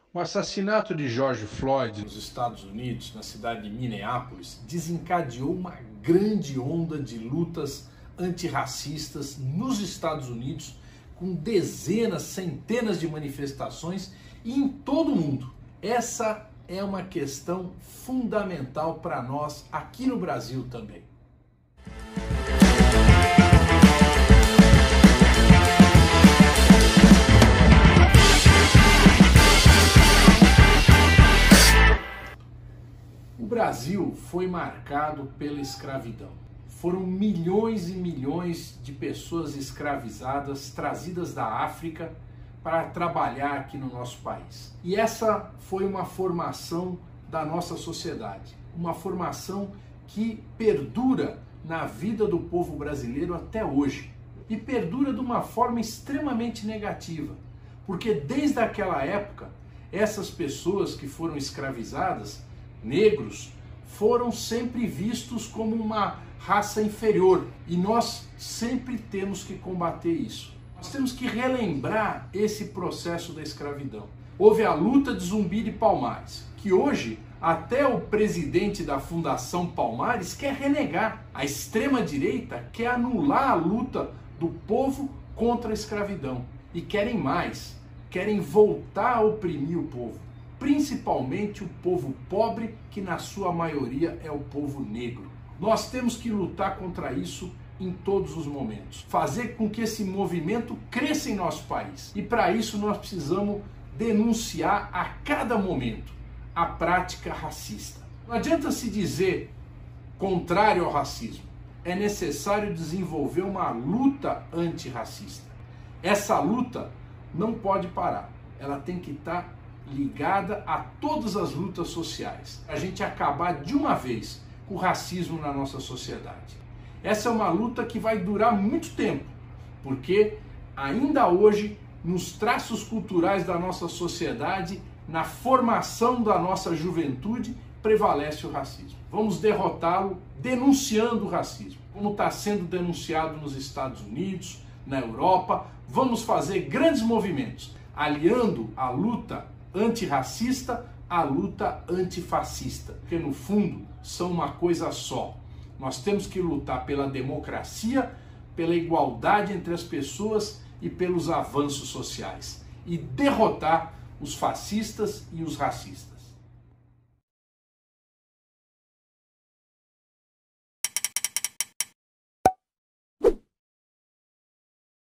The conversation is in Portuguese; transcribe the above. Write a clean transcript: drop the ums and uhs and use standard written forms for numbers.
O assassinato de George Floyd nos Estados Unidos, na cidade de Minneapolis, desencadeou uma grande onda de lutas antirracistas nos Estados Unidos, com dezenas, centenas de manifestações e em todo o mundo. Essa é uma questão fundamental para nós aqui no Brasil também. O Brasil foi marcado pela escravidão. Foram milhões e milhões de pessoas escravizadas trazidas da África para trabalhar aqui no nosso país. E essa foi uma formação da nossa sociedade, uma formação que perdura na vida do povo brasileiro até hoje. E perdura de uma forma extremamente negativa, porque desde aquela época, essas pessoas que foram escravizadas, negros, foram sempre vistos como uma raça inferior, e nós sempre temos que combater isso. Nós temos que relembrar esse processo da escravidão. Houve a luta de Zumbi de Palmares, que hoje até o presidente da Fundação Palmares quer renegar. A extrema-direita quer anular a luta do povo contra a escravidão. E querem mais, querem voltar a oprimir o povo. Principalmente o povo pobre, que na sua maioria é o povo negro. Nós temos que lutar contra isso em todos os momentos. Fazer com que esse movimento cresça em nosso país. E para isso nós precisamos denunciar a cada momento a prática racista. Não adianta se dizer contrário ao racismo. É necessário desenvolver uma luta antirracista. Essa luta não pode parar. Ela tem que estar ligada a todas as lutas sociais. A gente acabar de uma vez com o racismo na nossa sociedade. Essa é uma luta que vai durar muito tempo, porque ainda hoje, nos traços culturais da nossa sociedade, na formação da nossa juventude, prevalece o racismo. Vamos derrotá-lo denunciando o racismo, como está sendo denunciado nos Estados Unidos, na Europa. Vamos fazer grandes movimentos, aliando a luta antirracista à luta antifascista, porque no fundo são uma coisa só. Nós temos que lutar pela democracia, pela igualdade entre as pessoas e pelos avanços sociais, e derrotar os fascistas e os racistas.